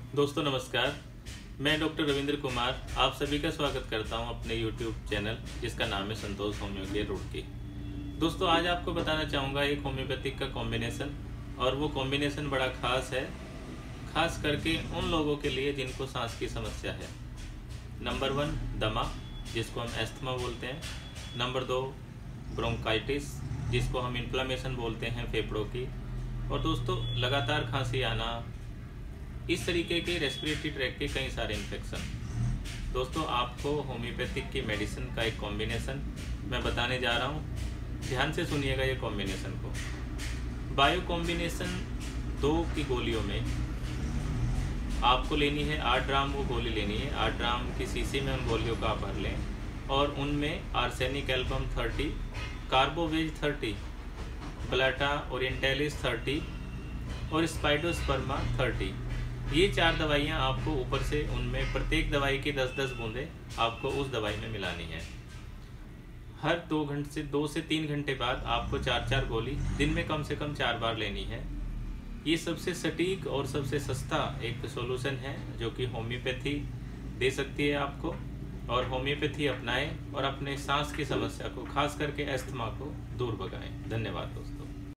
दोस्तों नमस्कार। मैं डॉक्टर रविंद्र कुमार आप सभी का स्वागत करता हूं अपने YouTube चैनल जिसका नाम है संतोष होम्यो केयर रुड़की। दोस्तों आज आपको बताना चाहूँगा एक होम्योपैथिक का कॉम्बिनेशन, और वो कॉम्बिनेशन बड़ा खास है, खास करके उन लोगों के लिए जिनको सांस की समस्या है। नंबर 1 दमा, जिसको हम एस्थमा बोलते हैं। नंबर 2 ब्रोंकाइटिस, जिसको हम इन्फ्लामेशन बोलते हैं फेफड़ों की। और दोस्तों लगातार खांसी आना, इस तरीके के रेस्पिरेटरी ट्रैक के कई सारे इन्फेक्शन। दोस्तों आपको होम्योपैथिक की मेडिसिन का एक कॉम्बिनेशन मैं बताने जा रहा हूँ, ध्यान से सुनिएगा ये कॉम्बिनेशन को। बायो कॉम्बिनेशन 2 की गोलियों में आपको लेनी है 8 ग्राम वो गोली लेनी है। 8 ग्राम की शीशी में उन गोलियों का आप भर लें और उनमें आर्सेनिक एल्बम 30, कार्बोवेज 30, ब्लाटा ओरिएंटालिस 30 और स्पाइडोस्पर्मा 30। ये 4 दवाइयाँ आपको ऊपर से, उनमें प्रत्येक दवाई की 10-10 बूंदें आपको उस दवाई में मिलानी है। हर 2 से 3 घंटे बाद आपको 4-4 गोली दिन में कम से कम 4 बार लेनी है। ये सबसे सटीक और सबसे सस्ता एक सॉल्यूशन है जो कि होम्योपैथी दे सकती है आपको। और होम्योपैथी अपनाएं और अपने सांस की समस्या को, खास करके अस्थमा को दूर भगाएं। धन्यवाद दोस्तों।